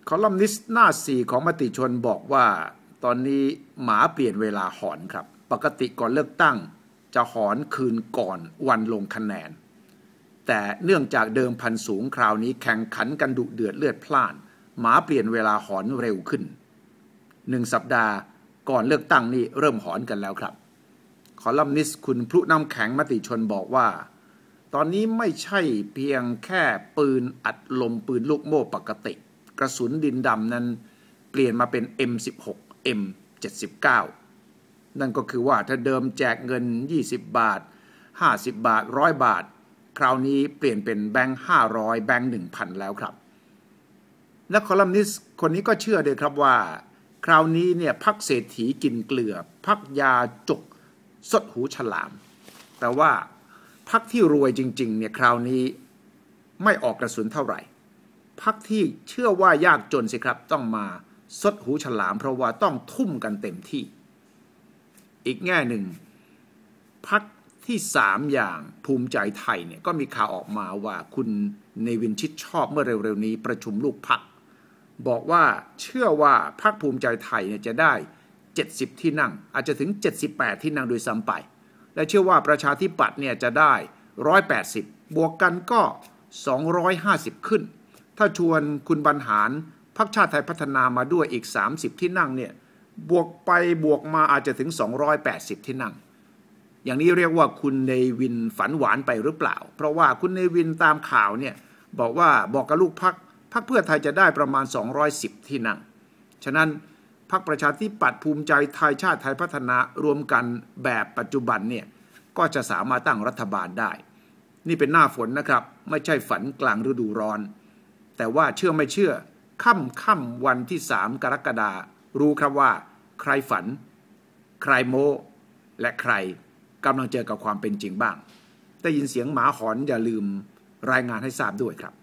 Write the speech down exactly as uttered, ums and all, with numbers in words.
คอลัมนิสต์หน้าสี่ของมติชนบอกว่าตอนนี้หมาเปลี่ยนเวลาหอนครับปกติก่อนเลือกตั้งจะหอนคืนก่อนวันลงคะแนนแต่เนื่องจากเดิมพันสูงคราวนี้แข่งขันกันดุเดือดเลือดพล่านหมาเปลี่ยนเวลาหอนเร็วขึ้นหนึ่งสัปดาห์ก่อนเลือกตั้งนี่เริ่มหอนกันแล้วครับคอลัมนิสต์คุณพลุน้ำแข็งมติชนบอกว่าตอนนี้ไม่ใช่เพียงแค่ปืนอัดลมปืนลูกโม่ปกติกระสุนดินดำนั้นเปลี่ยนมาเป็น เอ็ม สิบหก เอ็ม เจ็ดสิบเก้า นั่นก็คือว่าถ้าเดิมแจกเงินยี่สิบบาทห้าสิบบาทหนึ่งร้อยบาทคราวนี้เปลี่ยนเป็นแบงค์ห้าร้อยแบงค์ หนึ่งพัน แล้วครับและคอลัมนิสต์คนนี้ก็เชื่อเลยครับว่าคราวนี้เนี่ยพรรคเศรษฐีกินเกลือพรรคยาจกสดหูฉลามแต่ว่าพรรคที่รวยจริงๆเนี่ยคราวนี้ไม่ออกกระสุนเท่าไหร่พรรคที่เชื่อว่ายากจนสิครับต้องมาสดหูฉลามเพราะว่าต้องทุ่มกันเต็มที่อีกแง่หนึ่งพรรคที่สามอย่างภูมิใจไทยเนี่ยก็มีข่าวออกมาว่าคุณเนวินชิดชอบเมื่อเร็วๆนี้ประชุมลูกพรรคบอกว่าเชื่อว่าพรรคภูมิใจไทยเนี่ยจะได้เจ็ดสิบที่นั่งอาจจะถึงเจ็ดสิบแปดที่นั่งโดยซ้ำไปและเชื่อว่าประชาธิปัตย์เนี่ยจะได้หนึ่งร้อยแปดสิบบวกกันก็สองร้อยห้าสิบขึ้นถ้าชวนคุณบรรหารพรรคชาติไทยพัฒนามาด้วยอีกสามสิบที่นั่งเนี่ยบวกไปบวกมาอาจจะถึงสองร้อยแปดสิบที่นั่งอย่างนี้เรียกว่าคุณเนวินฝันหวานไปหรือเปล่าเพราะว่าคุณเนวินตามข่าวเนี่ยบอกว่าบอกกับลูกพรรคพรรคเพื่อไทยจะได้ประมาณสองร้อยสิบที่นั่งฉะนั้นพรรคประชาธิปัตย์ภูมิใจไทยชาติไทยพัฒนารวมกันแบบปัจจุบันเนี่ยก็จะสามารถตั้งรัฐบาลได้นี่เป็นหน้าฝนนะครับไม่ใช่ฝันกลางฤดูร้อนแต่ว่าเชื่อไม่เชื่อค่ำค่ำวันที่สามกรกฎาคมรู้ครับว่าใครฝันใครโม้และใครกำลังเจอกับความเป็นจริงบ้างได้ยินเสียงหมาหอนอย่าลืมรายงานให้ทราบด้วยครับ